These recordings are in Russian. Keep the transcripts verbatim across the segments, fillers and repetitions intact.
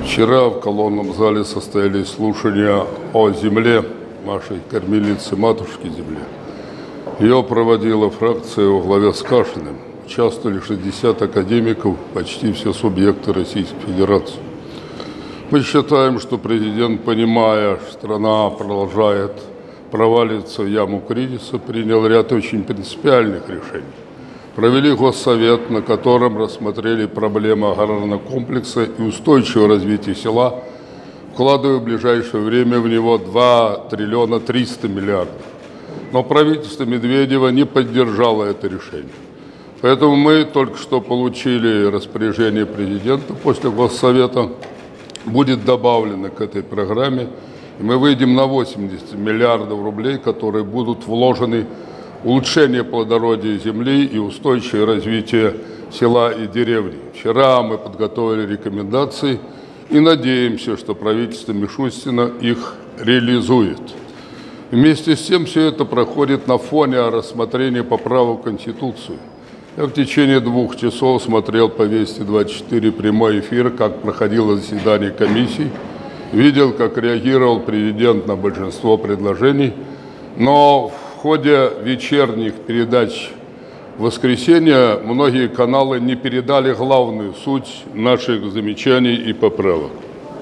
Вчера в колонном зале состоялись слушания о земле, нашей кормилицы, матушки земле. Ее проводила фракция во главе с Кашиным. Участвовали шестьдесят академиков, почти все субъекты Российской Федерации. Мы считаем, что президент, понимая, что страна продолжает проваливаться в яму кризиса, принял ряд очень принципиальных решений. Провели госсовет, на котором рассмотрели проблемы аграрного комплекса и устойчивого развития села, вкладывая в ближайшее время в него два триллиона триста миллиардов. Но правительство Медведева не поддержало это решение. Поэтому мы только что получили распоряжение президента после госсовета. Будет добавлено к этой программе, и мы выйдем на восемьдесят миллиардов рублей, которые будут вложены в улучшение плодородия земли и устойчивое развитие села и деревни. Вчера мы подготовили рекомендации и надеемся, что правительство Мишустина их реализует. Вместе с тем все это проходит на фоне рассмотрения поправок в Конституцию. Я в течение двух часов смотрел по Вести двадцать четыре прямой эфир, как проходило заседание комиссии, видел, как реагировал президент на большинство предложений, но в ходе вечерних передач в воскресенье многие каналы не передали главную суть наших замечаний и поправок.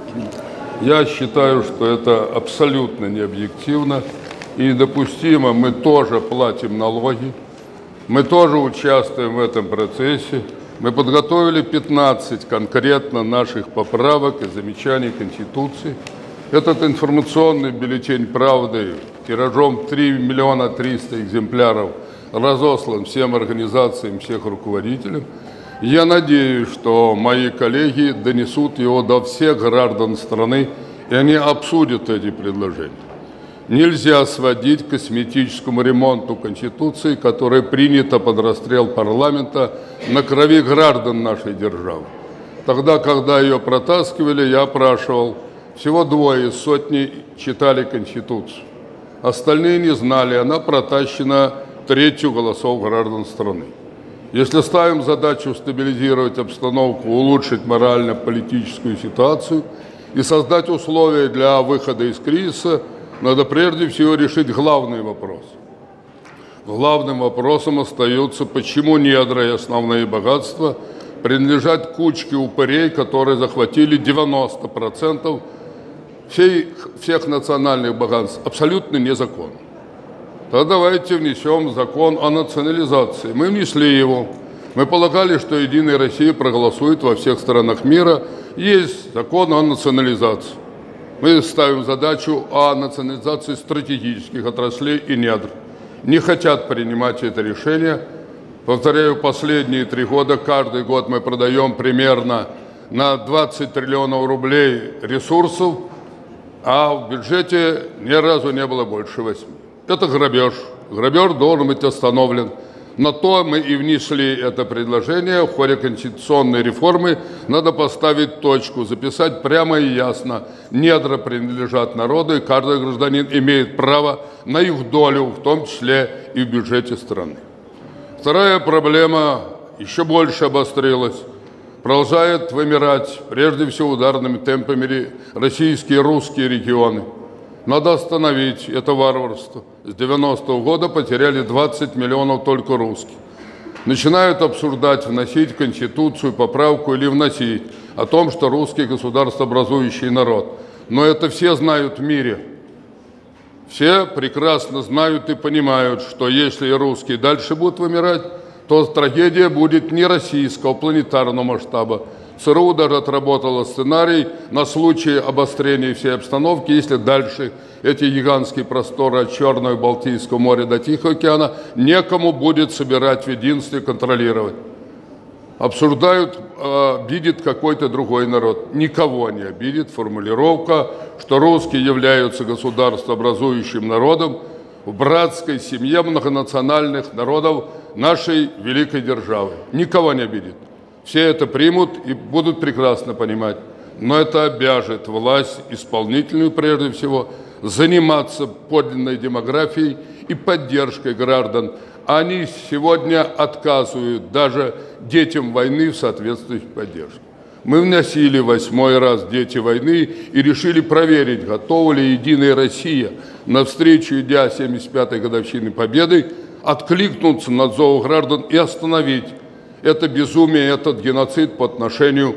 Я считаю, что это абсолютно необъективно и недопустимо. Мы тоже платим налоги, мы тоже участвуем в этом процессе. Мы подготовили пятнадцать конкретно наших поправок и замечаний Конституции. Этот информационный бюллетень «Правды» тиражом три миллиона триста экземпляров разослан всем организациям, всех руководителям. Я надеюсь, что мои коллеги донесут его до всех граждан страны, и они обсудят эти предложения. Нельзя сводить к косметическому ремонту Конституции, которая принята под расстрел парламента на крови граждан нашей державы. Тогда, когда ее протаскивали, я опрашивал, всего двое из сотни читали Конституцию. Остальные не знали, она протащена третью голосов граждан страны. Если ставим задачу стабилизировать обстановку, улучшить морально-политическую ситуацию и создать условия для выхода из кризиса, надо прежде всего решить главный вопрос. Главным вопросом остается, почему недра и основные богатства принадлежат кучке упырей, которые захватили девяносто процентов всех, всех национальных богатств. Абсолютно незаконно. Тогда давайте внесем закон о национализации. Мы внесли его. Мы полагали, что Единая Россия проголосует во всех странах мира. Есть закон о национализации. Мы ставим задачу о национализации стратегических отраслей и недр. Не хотят принимать это решение. Повторяю, последние три года, каждый год мы продаем примерно на двадцать триллионов рублей ресурсов, а в бюджете ни разу не было больше восьми. Это грабеж. Грабеж должен быть остановлен. На то мы и внесли это предложение. В ходе конституционной реформы надо поставить точку, записать прямо и ясно. Недра принадлежат народу, и каждый гражданин имеет право на их долю, в том числе и в бюджете страны. Вторая проблема еще больше обострилась. Продолжают вымирать, прежде всего ударными темпами, российские русские регионы. Надо остановить это варварство. С девяностого года потеряли двадцать миллионов только русских. Начинают обсуждать, вносить в Конституцию поправку или вносить о том, что русский государствообразующий народ. Но это все знают в мире. Все прекрасно знают и понимают, что если русские дальше будут вымирать, то трагедия будет не российского, планетарного масштаба. ЦРУ даже отработало сценарий на случай обострения всей обстановки, если дальше эти гигантские просторы от Черного и Балтийского моря до Тихого океана некому будет собирать в единстве, контролировать. Обсуждают, обидит какой-то другой народ. Никого не обидит формулировка, что русские являются государствообразующим народом в братской семье многонациональных народов нашей великой державы. Никого не обидит. Все это примут и будут прекрасно понимать. Но это обяжет власть исполнительную, прежде всего, заниматься подлинной демографией и поддержкой граждан. Они сегодня отказывают даже детям войны в соответствующей поддержке. Мы вносили восьмой раз «Дети войны» и решили проверить, готова ли «Единая Россия» навстречу Дня семьдесят пятой годовщины Победы откликнуться на зов граждан и остановить это безумие, этот геноцид по отношению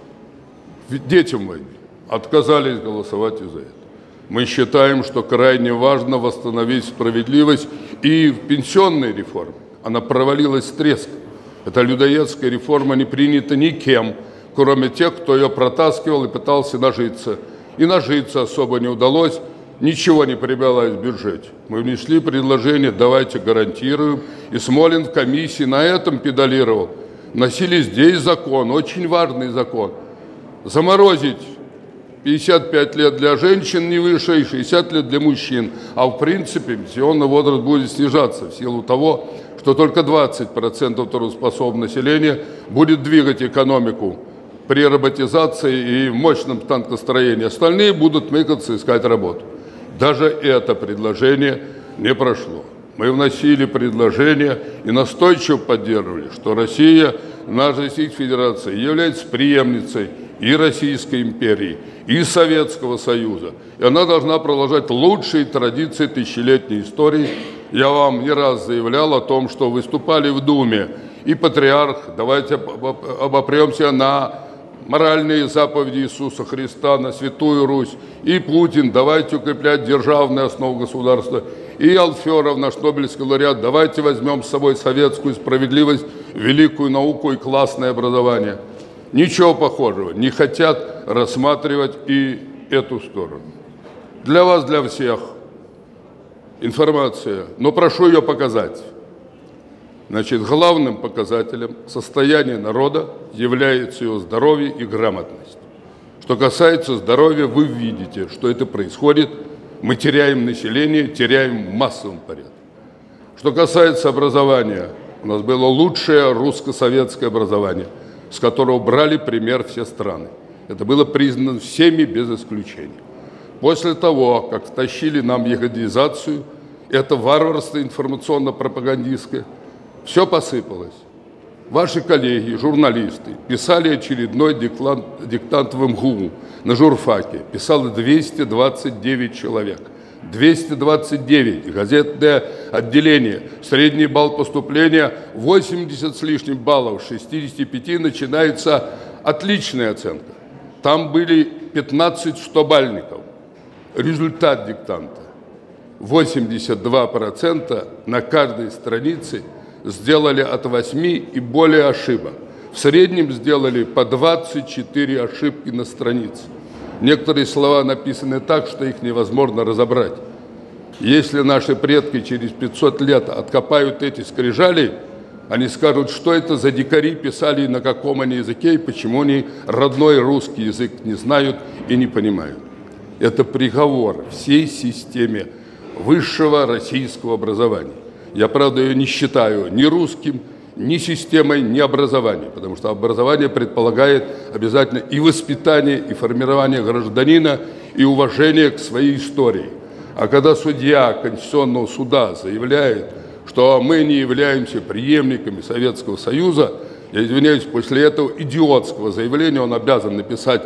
к детям войны. Отказались голосовать и за это. Мы считаем, что крайне важно восстановить справедливость и в пенсионной реформе. Она провалилась с треском. Эта людоедская реформа не принята никем, кроме тех, кто ее протаскивал и пытался нажиться. И нажиться особо не удалось, ничего не прибавилось в бюджете. Мы внесли предложение «давайте гарантируем», и Смолин в комиссии на этом педалировал. Вносили здесь закон, очень важный закон. Заморозить пятьдесят пять лет для женщин не выше и шестьдесят лет для мужчин. А в принципе пенсионный возраст будет снижаться в силу того, что только двадцать процентов трудоспособного населения будет двигать экономику при роботизации и мощном танкостроении. Остальные будут мыкаться, искать работу. Даже это предложение не прошло. Мы вносили предложение и настойчиво поддерживали, что Россия, наша Российская Федерация, является преемницей и Российской империи, и Советского Союза. И она должна продолжать лучшие традиции тысячелетней истории. Я вам не раз заявлял о том, что выступали в Думе и патриарх, давайте обопремся на моральные заповеди Иисуса Христа, на Святую Русь, и Путин, давайте укреплять державную основу государства, и Алферов, наш Нобелевский лауреат, давайте возьмем с собой советскую справедливость, великую науку и классное образование. Ничего похожего, не хотят рассматривать и эту сторону. Для вас, для всех информация, но прошу ее показать. Значит, главным показателем состояния народа является его здоровье и грамотность. Что касается здоровья, вы видите, что это происходит. Мы теряем население, теряем в массовом порядке. Что касается образования, у нас было лучшее русско-советское образование, с которого брали пример все страны. Это было признано всеми без исключения. После того, как втащили нам ягодизацию, это варварство информационно-пропагандистское, все посыпалось. Ваши коллеги, журналисты, писали очередной диктант, диктант в эм гэ у на журфаке. Писало двести двадцать девять человек. двести двадцать девять. Газетное отделение. Средний балл поступления восемьдесят с лишним баллов. С шестидесяти пяти начинается отличная оценка. Там были пятнадцать стобальников. Результат диктанта. восемьдесят два процента на каждой странице сделали от восьми и более ошибок. В среднем сделали по двадцать четыре ошибки на странице. Некоторые слова написаны так, что их невозможно разобрать. Если наши предки через пятьсот лет откопают эти скрижали, они скажут, что это за дикари писали, на каком они языке, и почему они родной русский язык не знают и не понимают. Это приговор всей системе высшего российского образования. Я, правда, ее не считаю ни русским, ни системой, ни образованием, потому что образование предполагает обязательно и воспитание, и формирование гражданина, и уважение к своей истории. А когда судья Конституционного суда заявляет, что мы не являемся преемниками Советского Союза, я извиняюсь, после этого идиотского заявления он обязан написать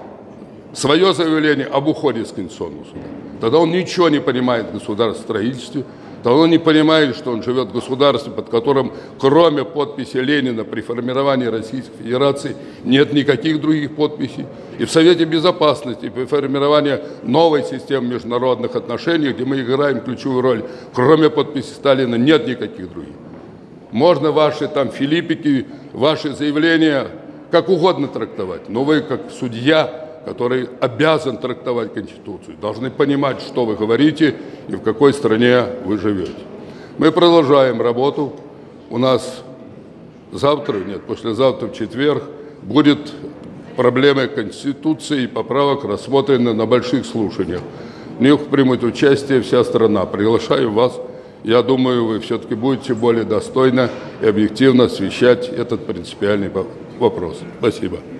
свое заявление об уходе с Конституционного суда. Тогда он ничего не понимает в государственном строительстве, тогда он не понимает, что он живет в государстве, под которым, кроме подписи Ленина при формировании Российской Федерации, нет никаких других подписей. И в Совете Безопасности при формировании новой системы международных отношений, где мы играем ключевую роль, кроме подписи Сталина, нет никаких других. Можно ваши там филиппики, ваши заявления как угодно трактовать, но вы как судья, который обязан трактовать Конституцию, должны понимать, что вы говорите и в какой стране вы живете. Мы продолжаем работу. У нас завтра, нет, послезавтра, в четверг, будет проблемы Конституции и поправок рассмотрены на больших слушаниях. В них примет участие вся страна. Приглашаю вас. Я думаю, вы все-таки будете более достойно и объективно освещать этот принципиальный вопрос. Спасибо.